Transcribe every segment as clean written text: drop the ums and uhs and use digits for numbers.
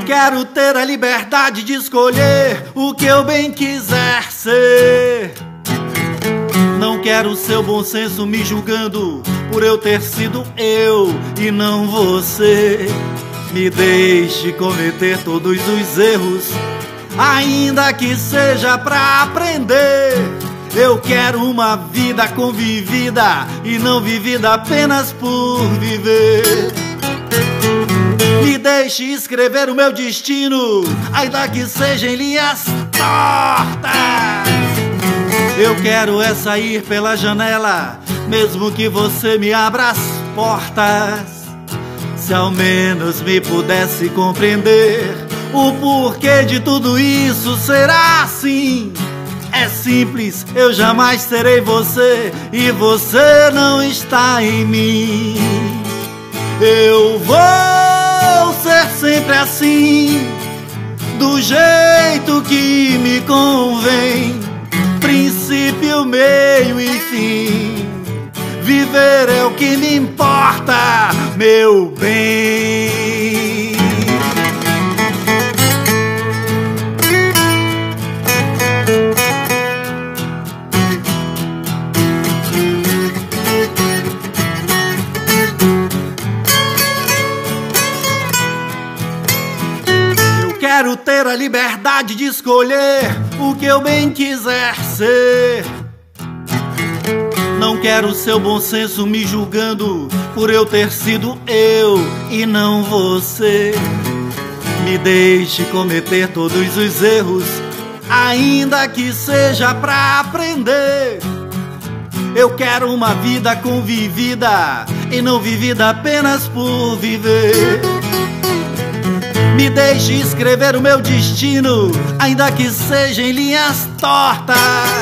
quero ter a liberdade de escolher o que eu bem quiser ser. Não quero seu bom senso me julgando por eu ter sido eu e não você. Me deixe cometer todos os erros, ainda que seja pra aprender. Eu quero uma vida convivida e não vivida apenas por viver. Me deixe escrever o meu destino, ainda que seja em linhas tortas. Eu quero é sair pela janela, mesmo que você me abra as portas. Se ao menos me pudesse compreender o porquê de tudo isso será assim. É simples, eu jamais serei você e você não está em mim. Eu vou ser sempre assim, do jeito que me convém. Princípio, meio e fim. Viver é o que me importa, meu bem. Eu quero ter a liberdade de escolher o que eu bem quiser ser. Não quero seu bom senso me julgando por eu ter sido eu e não você. Me deixe cometer todos os erros, ainda que seja pra aprender. Eu quero uma vida convivida e não vivida apenas por viver. Me deixe escrever o meu destino, ainda que seja em linhas tortas.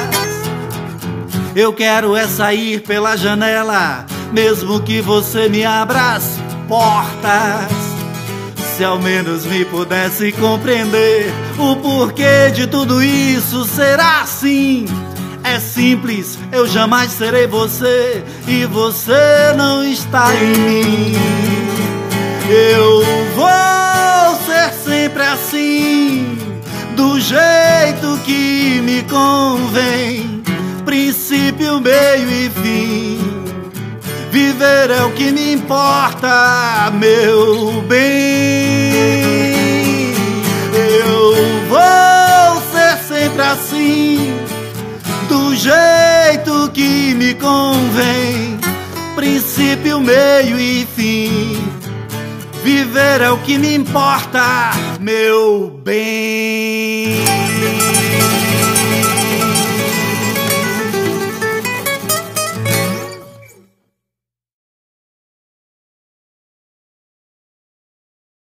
Eu quero é sair pela janela, mesmo que você me abra as portas. Se ao menos me pudesse compreender o porquê de tudo isso será assim. É simples, eu jamais serei você e você não está em mim. Eu vou ser sempre assim, do jeito que me convém. Princípio, meio e fim. Viver é o que me importa, meu bem. Eu vou ser sempre assim, do jeito que me convém. Princípio, meio e fim. Viver é o que me importa, meu bem.